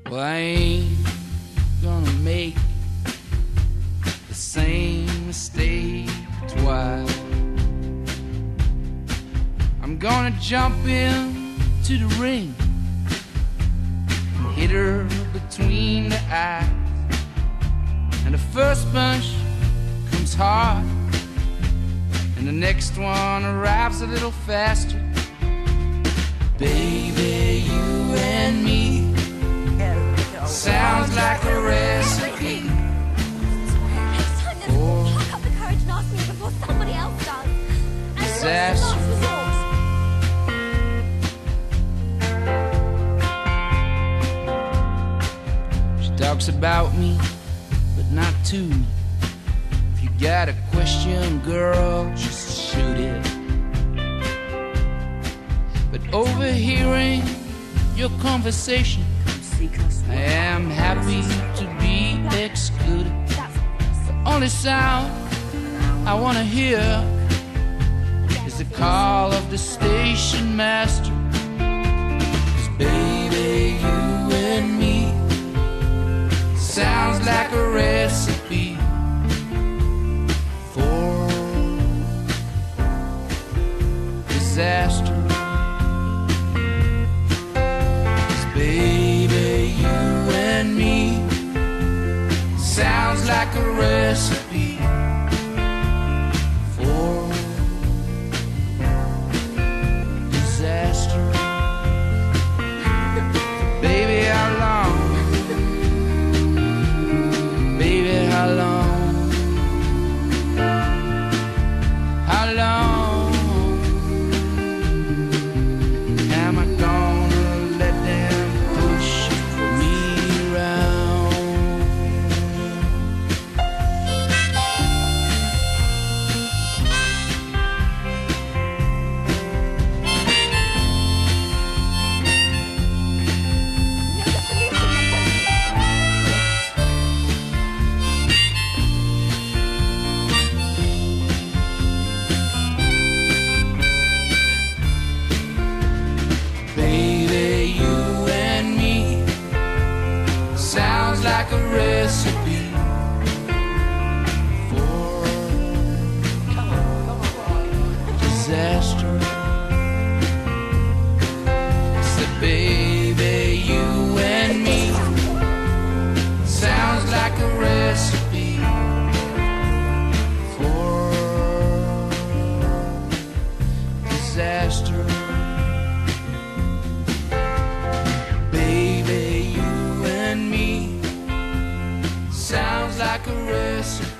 Well, I ain't gonna make the same mistake twice. I'm gonna jump into the ring and hit her between the eyes. And the first punch comes hard, and the next one arrives a little faster. Baby, you and me sounds like a recipe. Next time, then pluck up the courage and ask me before somebody else does. And Disaster. She talks about me, but not to me. If you got a question, girl, just shoot it. But overhearing your conversation, I am happy to be excluded. The only sound I wanna hear is the call of the station master. 'Cause baby, you and me sounds like a recipe for disaster. 'Cause baby, you and me sounds like a recipe for disaster. Baby, how long? Baby, how long? How long am I gonna let them push me around? Baby, you and me sounds like a recipe for disaster. I said, baby, you and me sounds like a recipe for disaster. Baby, you and me sounds like a recipe